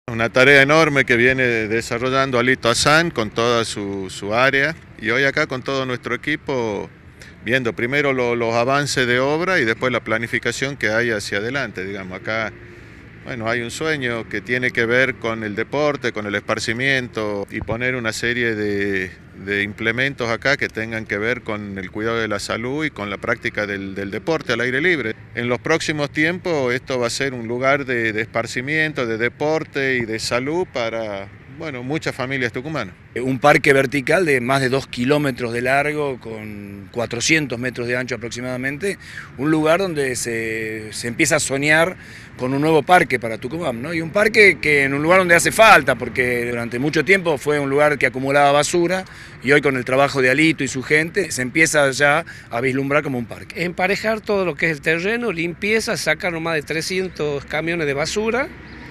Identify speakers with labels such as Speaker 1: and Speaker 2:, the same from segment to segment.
Speaker 1: Una tarea enorme que viene desarrollando Alito Hassan con toda su área y hoy acá con todo nuestro equipo viendo primero los avances de obra y después la planificación que hay hacia adelante. Digamos, acá bueno, hay un sueño que tiene que ver con el deporte, con el esparcimiento y poner una serie de implementos acá que tengan que ver con el cuidado de la salud y con la práctica del deporte al aire libre. En los próximos tiempos esto va a ser un lugar de esparcimiento, de deporte y de salud para bueno, muchas familias tucumanas.
Speaker 2: Un parque vertical de más de 2 kilómetros de largo, con 400 metros de ancho aproximadamente, un lugar donde se empieza a soñar con un nuevo parque para Tucumán, ¿no? Y un parque que en un lugar donde hace falta, porque durante mucho tiempo fue un lugar que acumulaba basura y hoy con el trabajo de Alito y su gente se empieza ya a vislumbrar como un parque.
Speaker 3: Emparejar todo lo que es el terreno, limpieza, sacaron más de 300 camiones de basura.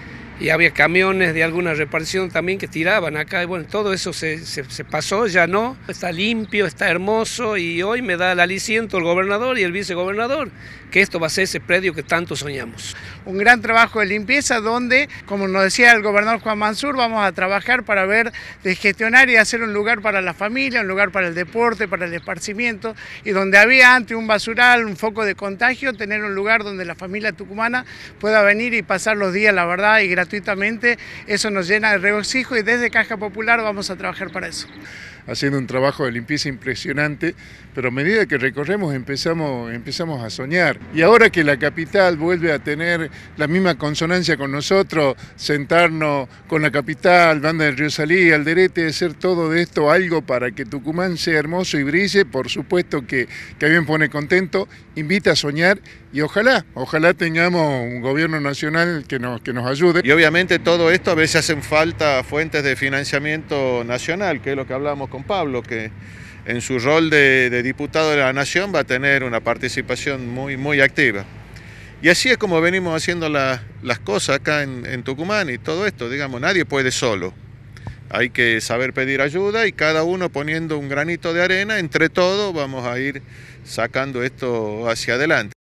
Speaker 3: Y había camiones de alguna repartición también que tiraban acá, y bueno, todo eso se pasó, ya no, está limpio, está hermoso y hoy me da el aliciento el gobernador y el vicegobernador que esto va a ser ese predio que tanto soñamos.
Speaker 4: Un gran trabajo de limpieza donde, como nos decía el gobernador Juan Mansur, vamos a trabajar para ver, de gestionar y hacer un lugar para la familia, un lugar para el deporte, para el esparcimiento, y donde había antes un basural, un foco de contagio, tener un lugar donde la familia tucumana pueda venir y pasar los días, la verdad, y gratuitamente. Eso nos llena de regocijo y desde Caja Popular vamos a trabajar para eso.
Speaker 5: Haciendo un trabajo de limpieza impresionante, pero a medida que recorremos empezamos a soñar. Y ahora que la capital vuelve a tener la misma consonancia con nosotros, sentarnos con la capital, Banda del Río Salí, Alderete, hacer todo de esto algo para que Tucumán sea hermoso y brille, por supuesto que a mí me pone contento, invita a soñar y ojalá tengamos un gobierno nacional que nos ayude.
Speaker 1: Y obviamente todo esto a veces hacen falta fuentes de financiamiento nacional, que es lo que hablamos con Pablo, que en su rol de diputado de la Nación va a tener una participación muy activa. Y así es como venimos haciendo las cosas acá en Tucumán y todo esto, digamos, nadie puede solo. Hay que saber pedir ayuda y cada uno poniendo un granito de arena, entre todos vamos a ir sacando esto hacia adelante.